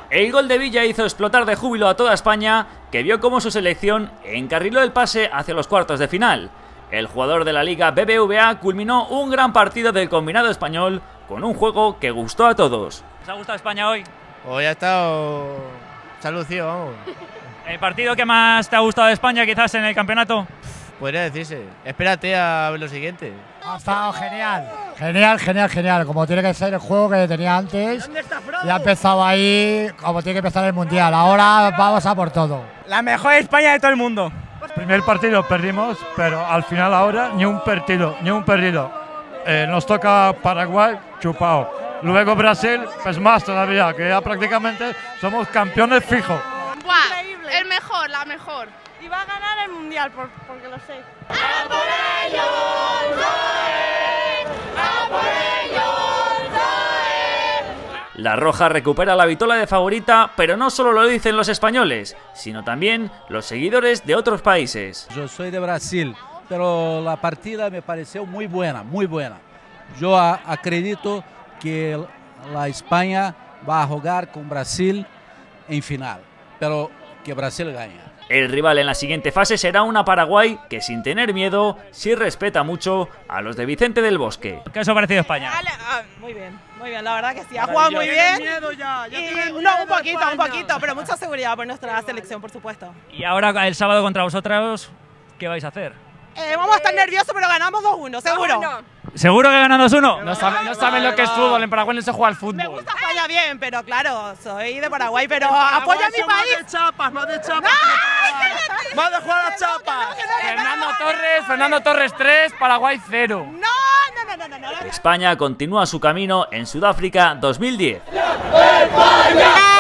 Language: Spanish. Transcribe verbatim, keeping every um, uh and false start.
El gol de Villa hizo explotar de júbilo a toda España, que vio cómo su selección encarriló el pase hacia los cuartos de final. El jugador de la Liga B B V A culminó un gran partido del combinado español con un juego que gustó a todos. ¿Os ha gustado España hoy? Hoy ha estado... se ha lucido, vamos. ¿El partido que más te ha gustado de España quizás en el campeonato? Podría decirse. Espérate a ver lo siguiente. Ha estado genial, genial, genial, genial. Como tiene que ser el juego que tenía antes. Y ha empezado ahí como tiene que empezar el Mundial. Ahora vamos a por todo. La mejor España de todo el mundo. El primer partido perdimos, pero al final ahora ni un partido, ni un perdido. Eh, nos toca Paraguay, chupao. Luego Brasil, pues más todavía, que ya prácticamente somos campeones fijos. ¡Buah! El mejor, la mejor. Y va a ganar el Mundial, por, porque lo sé. ¡A por ellos, Zoe! ¡A por ellos, Zoe! La Roja recupera la vitola de favorita, pero no solo lo dicen los españoles, sino también los seguidores de otros países. Yo soy de Brasil, pero la partida me pareció muy buena, muy buena. Yo a, acredito que la España va a jugar con Brasil en final, pero que Brasil gane. El rival en la siguiente fase será una Paraguay que, sin tener miedo, sí respeta mucho a los de Vicente del Bosque. ¿Qué os ha parecido España? Vale, ah, muy bien, muy bien, la verdad que sí, ha jugado muy bien. Miedo ya, ya Y, no, un poquito, un poquito, pero mucha seguridad por nuestra selección, por supuesto. Y ahora el sábado contra vosotros, ¿qué vais a hacer? Eh, vamos a estar nerviosos, pero ganamos dos uno, seguro. ¿Seguro que ganan dos uno? No saben, no saben lo que es fútbol, en Paraguay no se juega al fútbol. Me gusta España bien, pero claro, soy de Paraguay, pero apoya a mi país. Más de chapas, más de chapas. Más de jugar a chapas. Fernando Torres, Fernando Torres tres, Paraguay cero. No, no, no, no, no, no. España continúa su camino en Sudáfrica dos mil diez. ¡España!